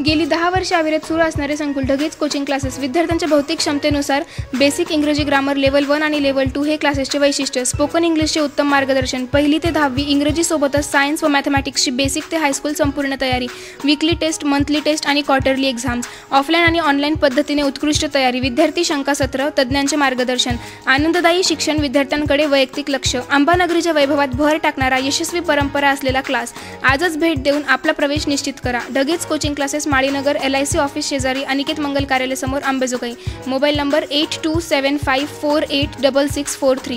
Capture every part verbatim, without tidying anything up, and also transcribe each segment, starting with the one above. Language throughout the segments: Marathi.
गेली दहा वर्षे अविरत सुरू असणारे संकुल ढगेच कोचिंग क्लासेस विद्यार्थ्यांच्या भौतिक क्षमतेनुसार बेसिक इंग्रजी ग्रामर लेवल वन आणि लेवल टू हे क्लासेसचे वैशिष्ट्य. स्पोकन इंग्लिशचे उत्तम मार्गदर्शन. पहिली ते दहावी इंग्रजीसोबतच सायन्स व मॅथमॅटिक्सची बेसिक ते हायस्कूल संपूर्ण तयारी. वीकली टेस्ट, मंथली टेस्ट आणि क्वार्टरली एक्झाम्स. ऑफलाईन आणि ऑनलाईन पद्धतीने उत्कृष्ट तयारी. विद्यार्थी शंकासत्र, तज्ज्ञांचे मार्गदर्शन. आनंददायी शिक्षण, विद्यार्थ्यांकडे वैयक्तिक लक्ष. अंबानगरीच्या वैभवात भर टाकणारा यशस्वी परंपरा असलेला क्लास. आजच भेट देऊन आपला प्रवेश निश्चित करा. ढगेच coaching classes, Malinagar, L I C office शेजारी, अनिकेत मंगल कार्यालय समोर, Ambejogai. Mobile number eight two seven five four eight double six four three.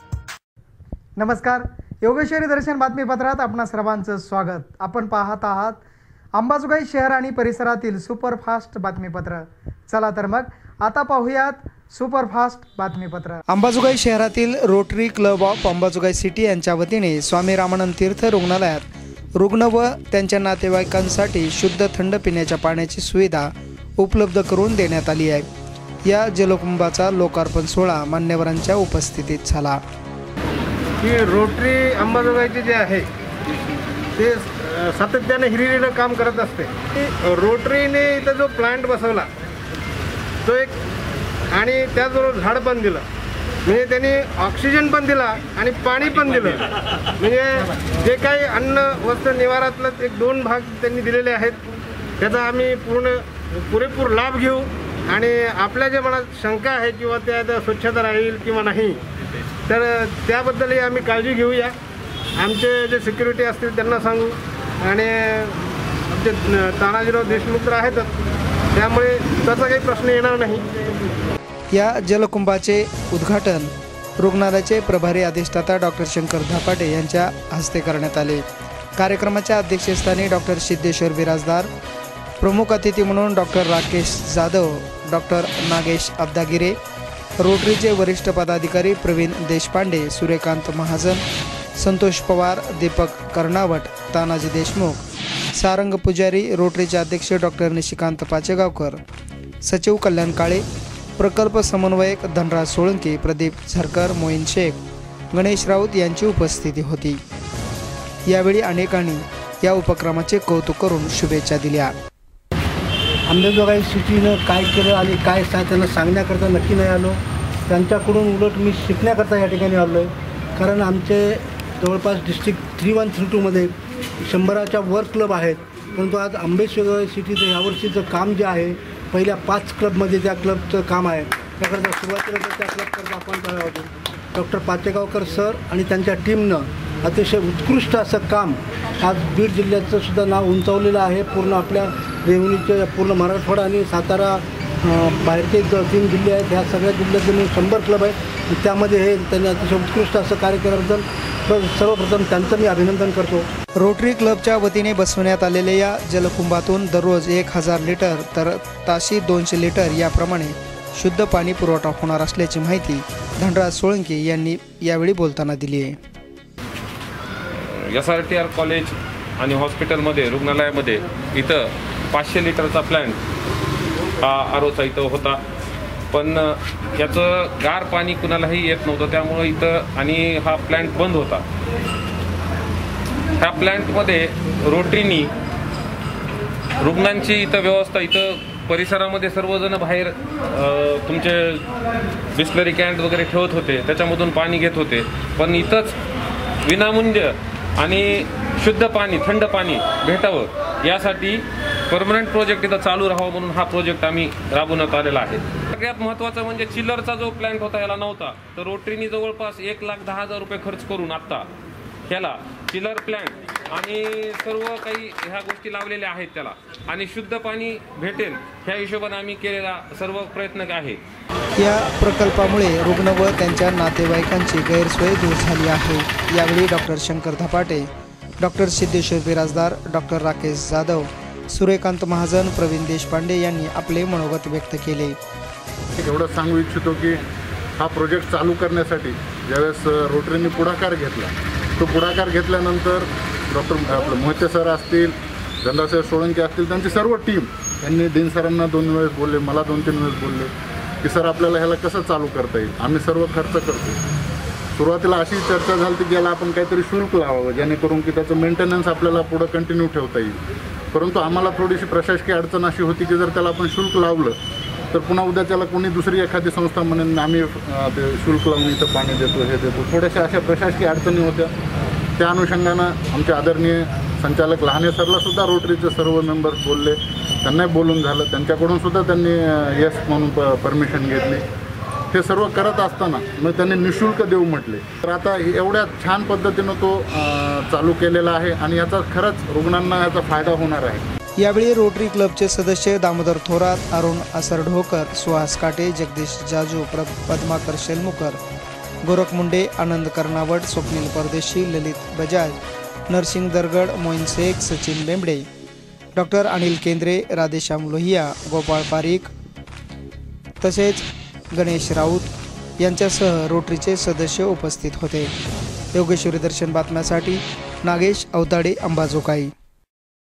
नमस्कार, योगेश्वरी दर्शन बातमीपत्रात आपणा सर्वांचं स्वागत. आपण पाहत आहात अंबाजोगाई शहर आणि परिसरातील सुपरफास्ट बातमीपत्र. चला तर मग आता पाहूयात सुपरफास्ट बातमीपत्र. अंबाजोगाई शहरातील Rotary Club of Ambajogai city यांच्या वतीने स्वामी रामानंद तीर्थ रुग्णालयात रुग्ण व त्यांच्या नातेवाईकांसाठी शुद्ध थंड पिण्याच्या पाण्याची सुविधा उपलब्ध करून देण्यात आली आहे. या जलकुंभाचा लोकार्पण सोहळा मान्यवरांच्या उपस्थितीत झाला. ही रोटरी अंबाजोगाईचे जे आहे ते सातत्याने हिरिरीनं काम करत असते. रोटरीने इथं जो प्लांट बसवला तो एक, आणि त्याचबरोबर झाड पण दिलं, म्हणजे त्यांनी ऑक्सिजन पण दिला आणि पाणी पण दिलं. म्हणजे जे काही अन्न वस्त्र निवारातलं एक दोन भाग त्यांनी दिलेले आहेत त्याचा आम्ही पूर्ण पुरेपूर लाभ घेऊ. आणि आपल्या ज्या मनात शंका आहे किंवा त्यात स्वच्छता राहील किंवा नाही, तर त्याबद्दलही आम्ही काळजी घेऊया. आमचे जे सिक्युरिटी असतील त्यांना सांगू, आणि आमचे तानाजीराव देशमुख तर आहेतच, त्यामुळे त्याचा काही प्रश्न येणार नाही. या जलकुंभाचे उद्घाटन रुग्णालयाचे प्रभारी अधिष्ठाता डॉक्टर शंकर धापाटे यांच्या हस्ते करण्यात आले. कार्यक्रमाच्या अध्यक्षस्थानी डॉक्टर सिद्धेश्वर बिराजदार, प्रमुख अतिथी म्हणून डॉक्टर राकेश जाधव, डॉक्टर नागेश अब्दागिरे, रोटरीचे वरिष्ठ पदाधिकारी प्रवीण देशपांडे, सूर्यकांत महाजन, संतोष पवार, दीपक कर्णावट, तानाजी देशमुख, सारंग पुजारी, रोटरीचे अध्यक्ष डॉक्टर निशिकांत पाचेगावकर, सचिव कल्याण काळे, प्रकल्प समन्वयक धनराज सोळंकी, प्रदीप झरकर, मोईन शेख, गणेश राऊत यांची उपस्थिती होती. यावेळी अनेकांनी या उपक्रमाचे कौतुक करून शुभेच्छा दिल्या. अंबाजोगाई सिटीनं काय केलं आणि काय सा त्यांना सांगण्याकरता नक्की नाही आलो, त्यांच्याकडून उलट मी शिकण्याकरता या ठिकाणी आलो आहे. कारण आमचे जवळपास डिस्ट्रिक्ट थ्री वन थ्री टूमध्ये शंभराच्या वर क्लब आहेत, परंतु आज अंबाजोगाई सिटीचं यावर्षीचं काम जे आहे पहिल्या पाच क्लबमध्ये त्या क्लबचं काम आहे. त्याकरता सुरुवातीला तर त्या क्लबकरता आपण करावं होतो. डॉक्टर पाचेगावकर सर आणि त्यांच्या टीमनं अतिशय उत्कृष्ट असं काम आज बीड जिल्ह्याचं सुद्धा नाव उंचावलेलं आहे. पूर्ण आपल्या रेव्हन्यूचे पूर्ण मराठवाडा आणि सातारा बाहेरचे तीन जिल्हे आहेत, ह्या सगळ्या जिल्ह्यातले शंभर क्लब आहेत. त्यामध्ये हे त्यांनी अतिशय उत्कृष्ट असं कार्य केल्याबद्दल सर्वप्रथम त्यांचं मी अभिनंदन करतो. रोटरी क्लबच्या वतीने बसवण्यात आलेल्या या जलकुंभातून दररोज एक हजार लिटर तर ताशी दोनशे लिटर याप्रमाणे शुद्ध पाणी पुरवठा होणार असल्याची माहिती धनराज सोळंकी यांनी यावेळी बोलताना दिली आहे. S R T R college आणि हॉस्पिटलमध्ये रुग्णालयामध्ये इथं पाचशे लिटरचा प्लॅन्ट हा आरोचा इथं होता, पण याचं गार पाणी कुणालाही येत नव्हतं, त्यामुळं इथं आणि हा प्लॅन्ट बंद होता. ह्या प्लॅन्टमध्ये रोटरीनी रुग्णांची इथं व्यवस्था, इथं परिसरामध्ये सर्वजण बाहेर तुमचे बिस्लरी कॅन वगैरे ठेवत होते, त्याच्यामधून पाणी घेत होते, पण इथंच विनामूल्य आणि शुद्ध पाणी, थंड पाणी भेटावं यासाठी परमनंट प्रोजेक्ट इथं चालू राहावं म्हणून हा प्रोजेक्ट आम्ही राबवण्यात आलेला आहे. सगळ्यात महत्त्वाचं म्हणजे चिल्लरचा जो प्लॅन्ट होता याला नव्हता, तर रोटरीनी जवळपास एक लाख दहा हजार रुपये खर्च करून आत्ता ह्याला चिल्लर प्लॅन्ट आणि सर्व काही ह्या गोष्टी लावलेल्या आहेत त्याला, आणि शुद्ध पाणी भेटेल ह्या हिशोबाने आम्ही केलेला सर्व प्रयत्न आहे. या प्रकल्पामुळे रुग्ण व त्यांच्या नातेवाईकांची गैरसोय दूर झाली आहे. यावेळी doctor Shankar Dhapate, doctor Siddheshwar Birajdar, doctor Rakesh Jadhav, Suryakant Mahajan, Pravin Deshpande यांनी आपले मनोगत व्यक्त केले. एवढं सांगू इच्छितो की हा प्रोजेक्ट चालू करण्यासाठी ज्यावेळेस रोटरीने पुढाकार घेतला, तो पुढाकार घेतल्यानंतर डॉक्टर आपलं मोहिते सर असतील, धनराज सोळंकी असतील, त्यांची सर्व टीम यांनी दिन सरांना दोन वेळेस बोलले, मला दोन तीन वेळेस बोलले की सर आपल्याला ह्याला कसं चालू करता येईल, आम्ही सर्व खर्च करतो. सुरुवातीला अशी चर्चा झाली की याला आपण काहीतरी शुल्क लावावं जेणेकरून की त्याचं मेंटेनन्स आपल्याला पुढं कंटिन्यू ठेवता येईल. परंतु आम्हाला थोडीशी प्रशासकीय अडचण अशी होती की जर त्याला आपण शुल्क लावलं तर पुन्हा उद्या त्याला कोणी दुसरी एखादी संस्था म्हणून आम्ही अ, ते शुल्क लावून इथं पाणी देतो हे देतो, थोड्याशा अशा प्रशासकीय अडचणी होत्या. त्या अनुषंगानं आमचे आदरणीय संचालक लहाने सरला सुद्धा रोटरीचे सर्व मेंबर्स बोलले, त्यांनाही बोलून झालं, त्यांच्याकडून सुद्धा त्यांनी येस म्हणून प परमिशन घेतली. हे सर्व करत असताना मग त्यांनी निशुल्क देऊ म्हटले. तर आता एवढ्या छान पद्धतीनं तो अ, चालू केलेला आहे आणि याचा खरंच रुग्णांना याचा फायदा होणार आहे. यावेळी रोटरी क्लबचे सदस्य दामोदर थोरात, अरुण असरढोकर, सुहास काटे, जगदीश जाजू, प्र पद्माकर शेलमुकर, गोरख मुंडे, आनंद कर्नावट, स्वप्नील परदेशी, ललित बजाज, नरसिंग दरगड, मोईन शेख, सचिन बेंबडे, डॉक्टर अनिल केंद्रे, राधेश्याम लोहिया, गोपाळ पारिक तसेच गणेश राऊत यांच्यासह रोटरीचे सदस्य उपस्थित होते. योगेश्वरी दर्शन बातम्यासाठी नागेश अवताडे, अंबाजोगाई.